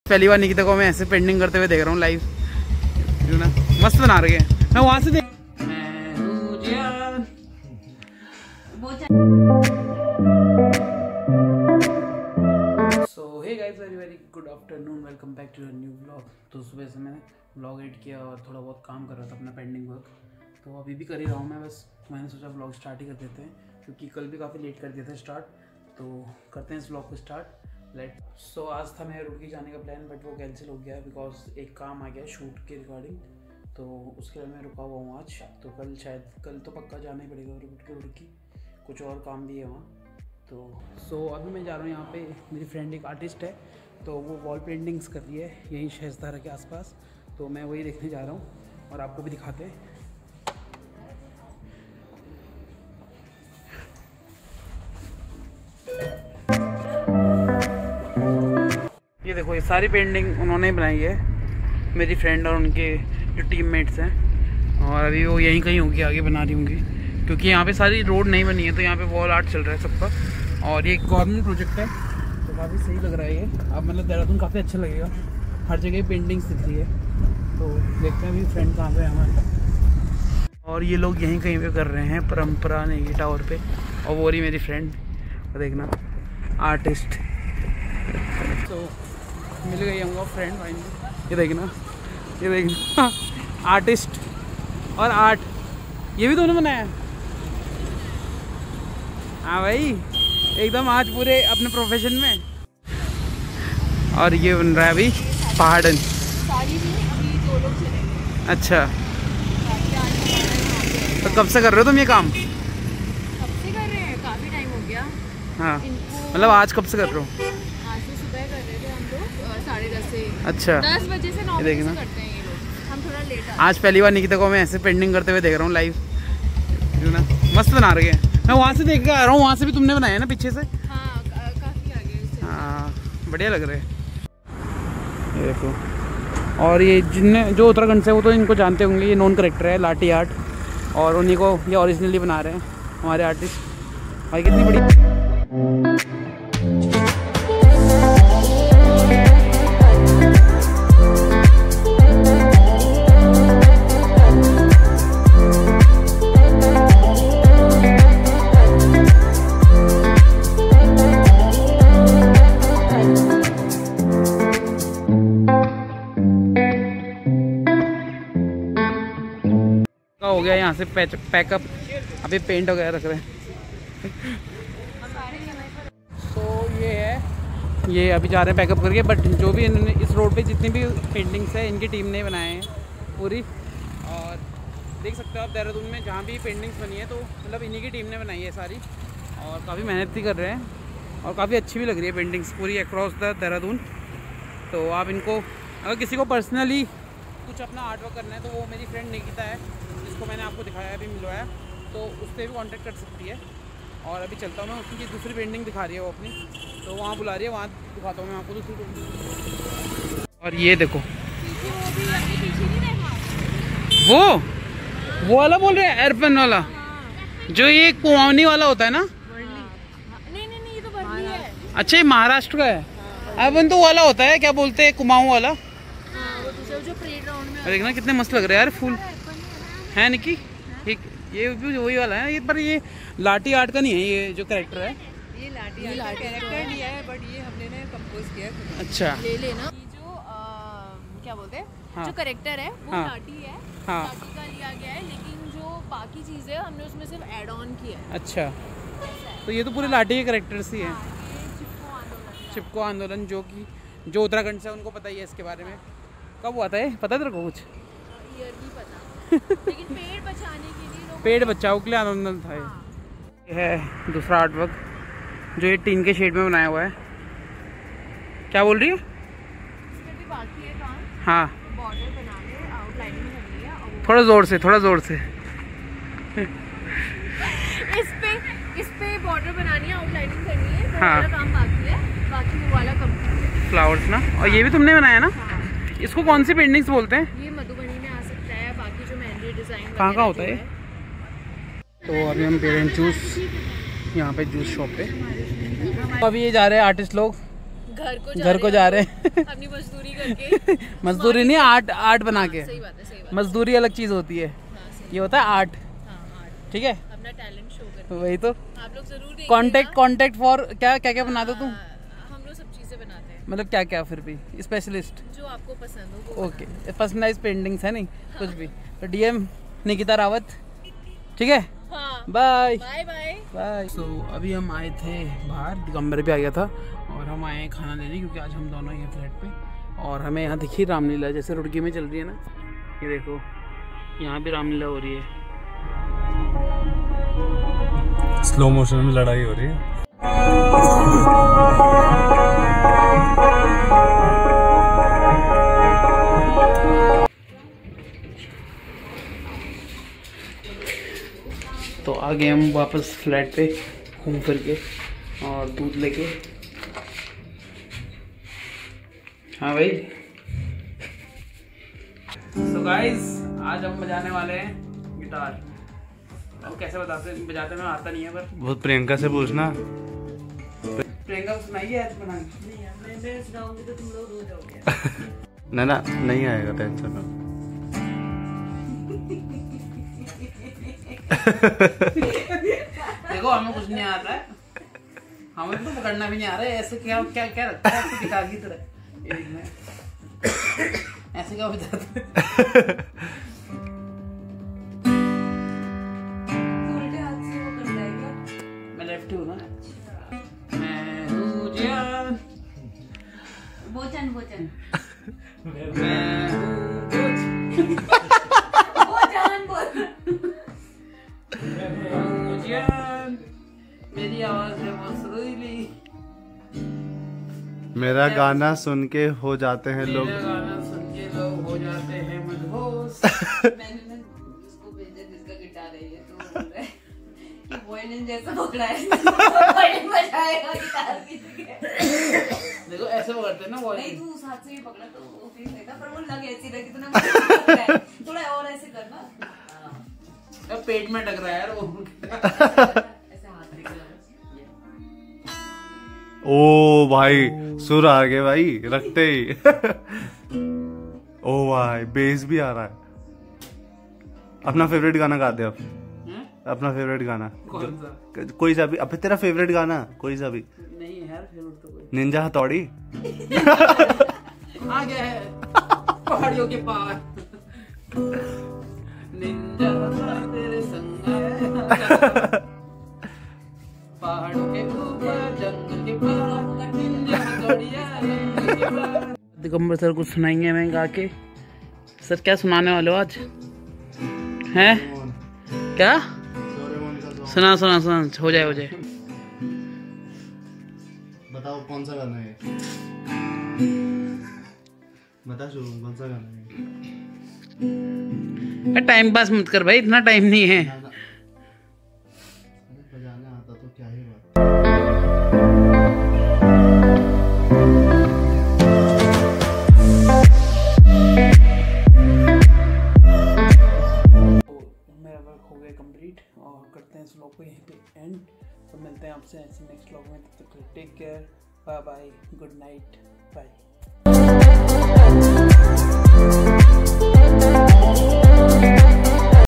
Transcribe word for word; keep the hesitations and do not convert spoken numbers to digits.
पहली बार निकिता को मैं ऐसे पेंटिंग करते हुए देख रहा हूँ लाइव, ना मस्त बना रही है। मैं वहाँ से देख so hey guys, very very good afternoon, welcome back to new vlog. तो सुबह से मैंने व्लॉग एडिट किया और थोड़ा बहुत काम कर रहा था अपना पेंडिंग वर्क, तो अभी भी कर ही रहा हूँ मैं। बस मैंने सोचा व्लॉग स्टार्ट ही कर देते हैं क्योंकि कल भी काफ़ी लेट कर दिया था स्टार्ट, तो करते हैं इस व्लॉग को स्टार्ट। लेट सो आज था मेरा रुड़की जाने का प्लान, बट वो कैंसिल हो गया बिकॉज एक काम आ गया शूट के रिगार्डिंग, तो उसके लिए मैं रुका हुआ हूँ आज। तो कल शायद कल तो पक्का जाना ही पड़ेगा रुड़की रुड़की, कुछ और काम भी है वहाँ। तो सो so, अभी मैं जा रहा हूँ यहाँ पे। मेरी फ्रेंड एक आर्टिस्ट है, तो वो वॉल पेंटिंग्स कर रही है यहीं शहज़ारा के आसपास, तो मैं वही देखने जा रहा हूँ और आपको भी दिखाते हैं। ये देखो, ये सारी पेंटिंग उन्होंने बनाई है, मेरी फ्रेंड और उनके जो टीममेट्स हैं, और अभी वो यहीं कहीं होंगी आगे बना रही होंगी क्योंकि यहाँ पे सारी रोड नहीं बनी है, तो यहाँ पे वॉल आर्ट चल रहा है सबका। और ये गवर्नमेंट प्रोजेक्ट है, तो काफ़ी सही लग रहा है ये। अब मतलब देहरादून काफ़ी अच्छा लगेगा, हर जगह पेंटिंग्स दिख रही है। तो देखते हैं अभी फ्रेंड कहाँ पे है हमारे, और ये लोग यहीं कहीं पे कर रहे हैं परंपरा नेगी टावर पे, और वो रही मेरी फ्रेंड, देखना आर्टिस्ट। तो मिल गई हमको फ्रेंड फाइनली। ये देखना, ये देखना आर्टिस्ट और आर्ट, ये भी दोनों बनाया। हाँ भाई, एकदम आज पूरे अपने प्रोफेशन में। और ये बन रहा है अभी पहाड़न। अच्छा, तो कब से कर रहे हो तुम ये काम? कब से कर रहे हैं, काफी टाइम हो गया। हाँ, मतलब आज कब से कर रहे हो? आज से सुबह कर रहे थे हम लोग, साढ़े दस से। अच्छा, दस बजे से नौ बजे से करते हैं ये लोग, हम थोड़ा लेट आते हैं। आज पहली बार निकिता को मैं ऐसे पेंटिंग करते हुए देख रहा हूँ लाइव, ना मस्त बना रही है। मैं वहाँ से देख के आ रहा हूँ, वहाँ से भी तुमने बनाया है ना पीछे से? हाँ, काफी आगे। हाँ, बढ़िया लग रहे हैं। ये देखो, और ये जिनने जो उत्तराखंड से, वो तो इनको जानते होंगे, ये नॉन करेक्टर है लाठी आर्ट, और उन्हीं को ये ओरिजिनली बना रहे हैं हमारे आर्टिस्ट। भाई कितनी बड़ी हो गया यहाँ से पैकअप, अभी पेंट वगैरह रख रहे हैं। तो ये है, ये अभी जा रहे हैं पैकअप करके। बट जो भी इन्होंने इस रोड पे जितनी भी पेंटिंग्स है, इनकी टीम ने बनाए हैं पूरी। और देख सकते हो आप देहरादून में जहाँ भी पेंटिंग्स बनी है, तो मतलब इन्हीं की टीम ने बनाई है सारी, और काफ़ी मेहनत भी कर रहे हैं, और काफ़ी अच्छी भी लग रही है पेंटिंग्स पूरी अक्रॉस द देहरादून। तो आप इनको, अगर किसी को पर्सनली कुछ अपना आर्ट वर्क करना है, तो वो मेरी फ्रेंड निकिता है, जिसको मैंने आपको दिखाया अभी मिलवाया, तो उससे भी कांटेक्ट कर सकती है। और अभी चलता हूँ मैं, उसकी दूसरी पेंटिंग दिखा रही है वो अपनी, तो वहाँ बुला रही है, वहाँ दिखाता हूँ मैं आपको दूसरी पेंटिंग। और ये देखो, वो वो वाला बोल रहे हैं, एयरपेन वाला, जो ये कुमाऊनी वाला होता है ना? नहीं नहीं नहीं, ये तो वर्ली है। अच्छा, ये महाराष्ट्र का है। एयरपेन तो वाला होता है, क्या बोलते हैं, कुमाऊं वाला। जो परेड ग्राउंड में देखना कितने मस्त लग रहे हैं यार फूल, है निकी? ठीक, ये भी वही वाला है ये, पर ये लाठी आर्ट का नहीं है, ये जो कैरेक्टर है, ये लाठी आर्ट का कैरेक्टर लिया है, बट ये हमने ने कंपोज किया है। अच्छा, ले लेना। ये जो आ, क्या बोलते हैं, हाँ, जो कैरेक्टर है वो, हाँ, लाठी है, हाँ, लाठी का लिया गया है, लेकिन जो बाकी चीजें हमने उसमें सिर्फ ऐड ऑन किया है। अच्छा, तो ये तो पूरे लाठी के कैरेक्टर्स ही हैं। चिपको आंदोलन, जो कि जो उत्तराखंड से, उनको पता ही है इसके बारे में। कब हुआ था ये, पता तेरे को कुछ? ईयर नहीं पता, लेकिन पेड़ बचाने के लिए लोग, पेड़ बचाओ के लिए आंदोलन था। हाँ। ये है दूसरा आर्ट वर्क, जो ये टीन के शेड में बनाया हुआ है। क्या बोल रही है? इसमें भी बाकी है काम। हाँ, बॉर्डर बनाने, आउटलाइनिंग करनी है। थोड़ा जोर से, थोड़ा जोर से। इस पे इस पे बॉर्डर बनानी है, आउटलाइनिंग करनी है, वो हाँ, वाला काम बाकी है, बाकी वो वाला कंप्लीट है। फ्लावर्स ना, और ये भी तुमने बनाया ना? हाँ। इसको कौन सी पेंटिंग्स बोलते हैं? ये मधुबनी में आ सकता है, बाकी जो मेहंदी डिजाइन कहाँ कहाँ होता है? तो अभी हम पेरेंट जूस यहाँ पे जूस शॉप पे, तो अभी ये जा रहे हैं आर्टिस्ट लोग घर को जा घर को जा रहे हैं अपनी मजदूरी करके। मजदूरी नहीं, आर्ट आर्ट बना के। सही बात है, सही बात। मजदूरी अलग चीज होती है, ये होता है आर्ट। ठीक है, अपना टैलेंट शो करके। वही तो। आप लोग जरूर देखिएगा। कांटेक्ट कांटेक्ट फॉर क्या क्या क्या बनाते हो तुम? हम लोग सब चीजें बनाते हैं। मतलब क्या क्या? फिर भी स्पेशलिस्ट जो आपको पसंद हो। ओके, पर्सनलाइज पेंटिंग्स है नहीं कुछ भी। तो डीएम निकिता रावत, ठीक है। Bye bye bye bye. So अभी हम आए थे बाहर, दिगंबर भी आ गया था और हम आए हैं खाना लेने, क्योंकि आज हम दोनों ही हैं फ्लैट पे। और हमें यहाँ दिखी रामलीला, जैसे रुड़की में चल रही है ना, ये देखो यहाँ भी रामलीला हो रही है। स्लो मोशन में लड़ाई हो रही है। तो आ गए हम वापस फ्लैट पे घूम फिर के और दूध लेके। हाँ भाई। सो गाइस, आज हम बजाने वाले हैं गिटार। अब कैसे बताते बजाते में आता नहीं है, पर बहुत प्रियंका से पूछना। प्रियंका को सुनाइए ऐसे बना के। मैं सुनाऊंगी तो तुम लोग रो जाओगे। ना ना नहीं आएगा, टेंशन ना। देखो हमें कुछ नहीं आता है, हमें तो पकड़ना भी नहीं आ रहा है। ऐसे क्या क्या क्या रखता है ऐसे गिटार की तरह, ऐसे क्या बजाते हैं? मैं लेफ्ट हूँ ना। मैं हूँ जान, बोचन बोचन मैं हूँ बोच। बोचन बोचन जान, मेरी आवाज है बहुत सुरीली। मेरा गाना सुन के हो जाते हैं लोग, मेरा गाना सुन के लोग हो जाते हैं मदहोश। मैंने उसको भेजा जिसका गिटार है, ये तो बोल रहा है कि वॉयलिन जैसा पकड़ा है, वॉयलिन बजाएगा गिटार की जगह। देखो ऐसे पकड़ते हैं ना वॉयलिन। नहीं, तू उस हाथ से भी पकड़ा तो वो फील नहीं था, पर वो लग ऐसी रही कि तूने मुझे पकड़ा है। थोड़ा और ऐसे करना, अब पेट में टक रहा है यार वो। ऐसे हाथ दिख रहा है। ओ भाई सुर आ गए भाई रखते ही। ओ भाई बेस भी आ रहा है। अपना फेवरेट गाना गा दे अब। अपना फेवरेट गाना कौन सा? कोई सा भी। अब तेरा फेवरेट गाना कोई सा भी। नहीं यार, फेवरेट तो कोई। निंजा हथौड़ी। आ गया है पहाड़ियों के पार। निंजा तेरे संग है, पहाड़ों के ऊपर जंगल के पार, निंजा हथौड़ियां जंगल के पार। दिगंबर सर कुछ सुनाएंगे हमें गा के। सर क्या सुनाने वाले हो आज? हैं क्या? सुना सुना सुना, हो जाए हो जाए। बताओ कौन सा गाना है? बता शो कौन सा गाना है? टाइम पास मत कर भाई, इतना टाइम नहीं है। बजाना आता तो क्या ही बात। मेरा वर्क हो गया कंप्लीट और करते हैं इस व्लॉग को यहीं पे एंड। तो मिलते हैं आपसे ऐसे नेक्स्ट व्लॉग में, तब तक take care, bye bye, good night, bye.